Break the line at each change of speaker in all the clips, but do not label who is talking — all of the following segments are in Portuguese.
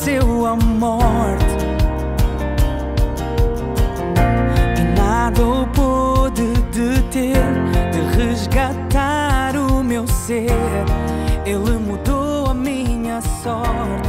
venceu a morte e nada o pôde deter de resgatar o meu ser. Ele mudou a minha sorte.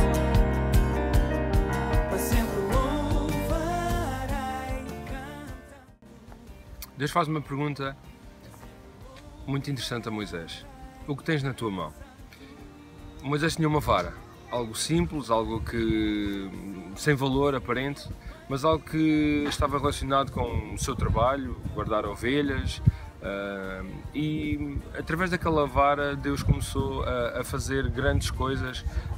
Para sempre louvarei, cantar.
Deus faz uma pergunta muito interessante a Moisés. O que tens na tua mão? Moisés tinha uma vara, algo simples, algo que sem valor aparente, mas algo que estava relacionado com o seu trabalho, guardar ovelhas, e através daquela vara Deus começou a fazer grandes coisas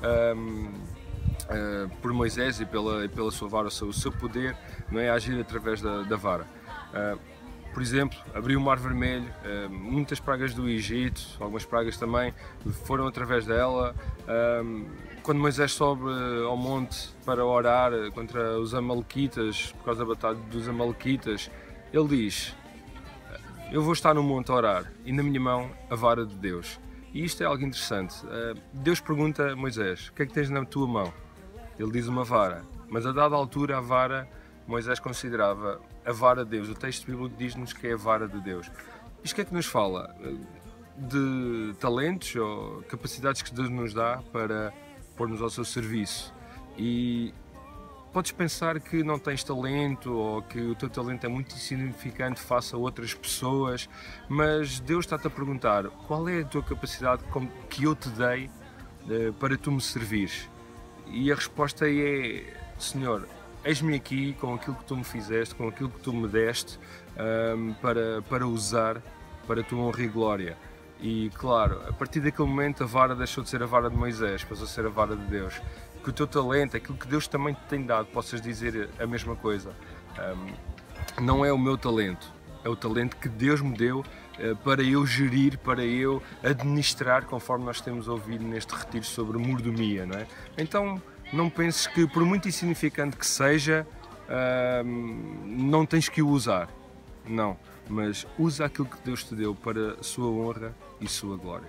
por Moisés e pela sua vara, o seu poder, não é, a agir através da vara. Por exemplo, abriu o Mar Vermelho, muitas pragas do Egito, algumas pragas também foram através dela. Quando Moisés sobe ao monte para orar contra os amalequitas, por causa da batalha dos amalequitas, ele diz: eu vou estar no monte a orar e na minha mão a vara de Deus. E isto é algo interessante. Deus pergunta a Moisés: o que é que tens na tua mão? Ele diz uma vara, mas a dada altura a vara Moisés considerava a vara de Deus. O texto bíblico diz-nos que é a vara de Deus. Isto que é que nos fala? De talentos ou capacidades que Deus nos dá para pôr-nos ao seu serviço. E podes pensar que não tens talento ou que o teu talento é muito insignificante face a outras pessoas, mas Deus está-te a perguntar: qual é a tua capacidade que eu te dei para tu me servires? E a resposta é: Senhor, eis-me aqui com aquilo que tu me fizeste, com aquilo que tu me deste, para usar para a tua honra e glória. E claro, a partir daquele momento a vara deixou de ser a vara de Moisés, passou a ser a vara de Deus. Que o teu talento, aquilo que Deus também te tem dado, possas dizer a mesma coisa. Não é o meu talento, é o talento que Deus me deu para eu gerir, para eu administrar, conforme nós temos ouvido neste retiro sobre mordomia, não é? Então, não penses que, por muito insignificante que seja, não tens que o usar. Não, mas usa aquilo que Deus te deu para a sua honra e sua glória.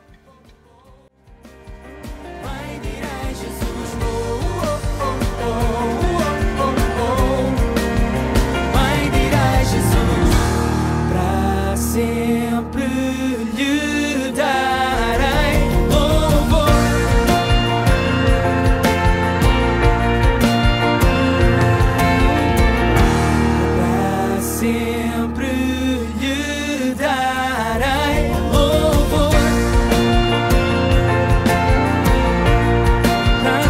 Sempre lhe darei louvor. Para sempre lhe darei louvor. Para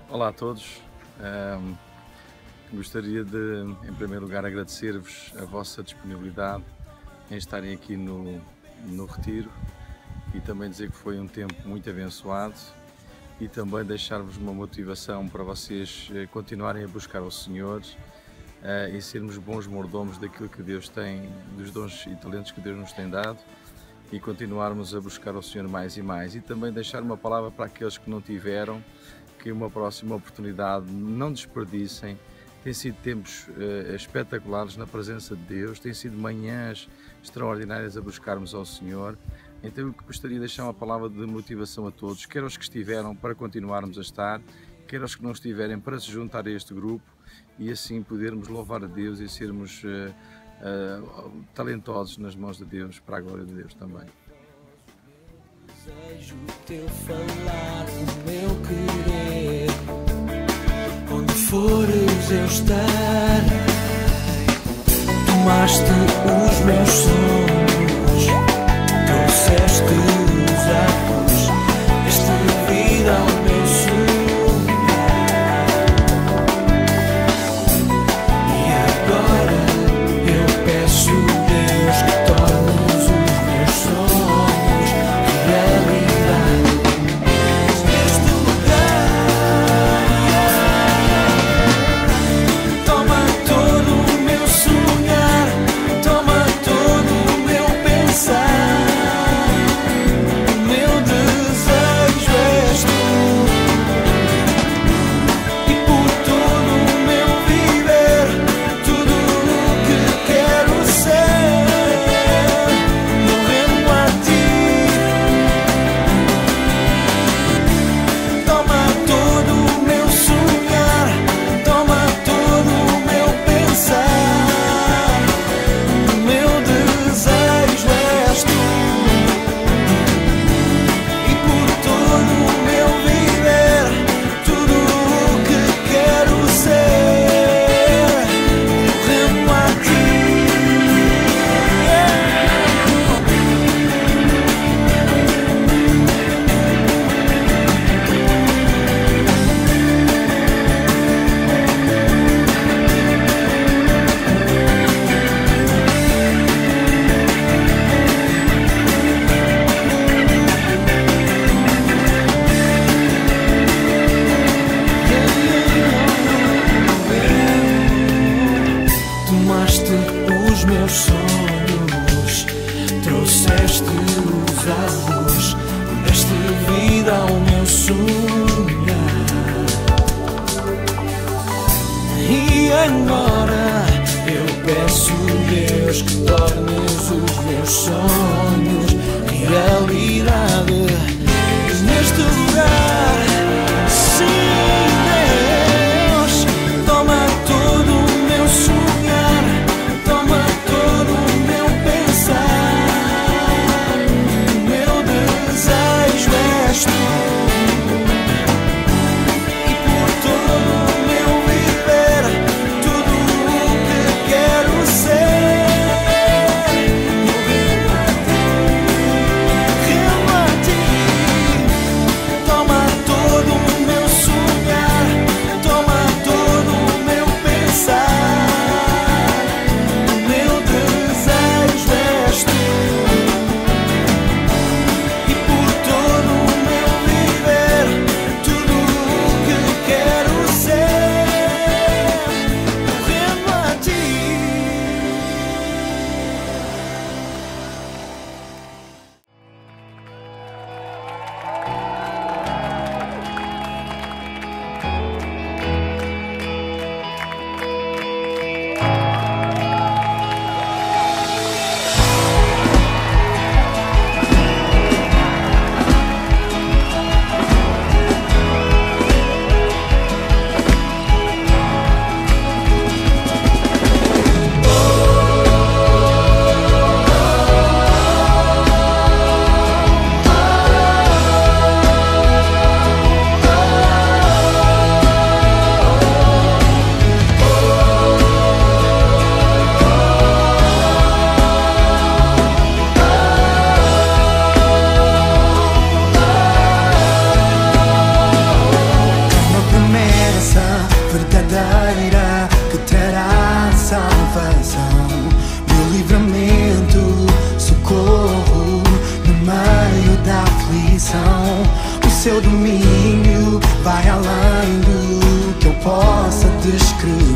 Olá a todos. Gostaria de, em primeiro lugar, agradecer-vos a vossa disponibilidade em estarem aqui no retiro e também dizer que foi um tempo muito abençoado e também deixar-vos uma motivação para vocês continuarem a buscar o Senhor e sermos bons mordomos daquilo que Deus tem, dos dons e talentos que Deus nos tem dado, e continuarmos a buscar o Senhor mais e mais. E também deixar uma palavra para aqueles que não tiveram, que uma próxima oportunidade não desperdicem. Tem sido tempos espetaculares na presença de Deus, tem sido manhãs extraordinárias a buscarmos ao Senhor. Então eu gostaria de deixar uma palavra de motivação a todos, quer aos que estiveram para continuarmos a estar, quer aos que não estiverem para se juntar a este grupo e assim podermos louvar a Deus e sermos talentosos nas mãos de Deus, para a glória de Deus também.
Desejo teu falar, o meu querer, onde fores eu estarei. Tomaste os meus sonhos, trouxeste os atos, deste vida ao meu sonhar. E agora eu peço, Deus, que tornes os meus sonhos realidade neste lugar. Toma todo o meu sonhar, toma todo o meu pensar. O meu desejo és tu, e por todo o meu viver, tudo o que quero ser, eu rendo a ti. Toma todo o meu sonhar, toma todo o meu pensar. O meu desejo és tu, e por todo o meu viver, tudo o que quero ser, eu rendo a ti. Tomaste os meus sonhos, trouxeste-os à luz, deste vida ao meu sonhar. E agora eu peço, Deus, que tornes os meus sonhos realidade neste lugar. Sim, Deus, toma todo o meu sonhar, toma todo o meu pensar. O meu desejo és tu, e por todo o meu viver, tudo o que quero ser, eu rendo a ti.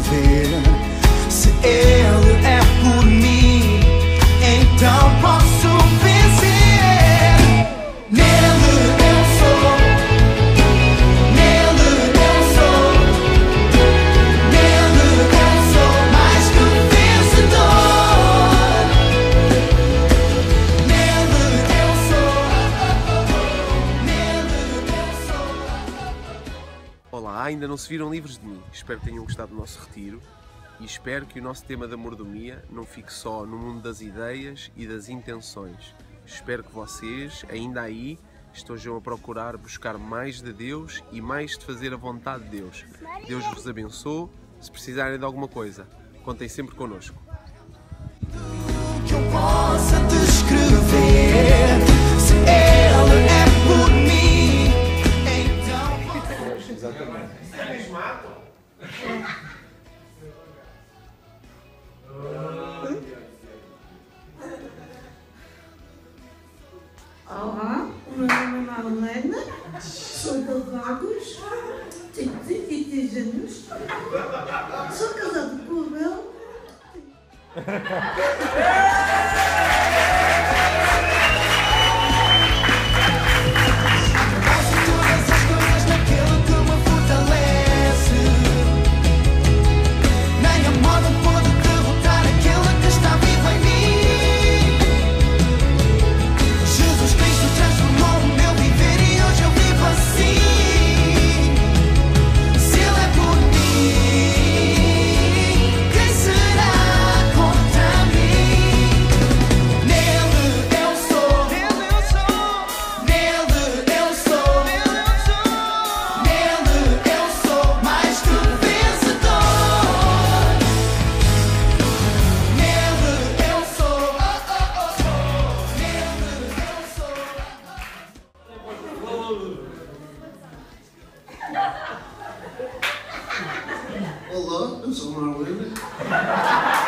escrever. Se Ele é por mim, então posso vencer. Nele eu sou, nele eu sou, nele eu sou mais que vencedor. Nele eu sou, nele eu sou.
Olá, ainda não se viram livres de mim? Espero que tenham gostado do nosso retiro e espero que o nosso tema da mordomia não fique só no mundo das ideias e das intenções. Espero que vocês, ainda aí, estejam a procurar buscar mais de Deus e mais de fazer a vontade de Deus. Deus vos abençoe. Se precisarem de alguma coisa, contem sempre connosco.
Que eu possa descrever. Se Ele é por mim, então.
Exatamente.
Olá, o meu nome é Marlena, sou de Lagos, tenho 33 anos, sou casada com o Abel.
Faço todas as coisas naquele que me fortalece. Nem a morte pode derrotar aquele que está vivo em mim. Jesus Cristo transformou o meu viver e hoje eu vivo assim. Se Ele é por mim, quem será contra mim? Nele eu sou, nele eu sou, nele eu sou, nele eu sou mais que vencedor. Nele eu sou, nele eu sou.
Olá, eu sou o Marlene.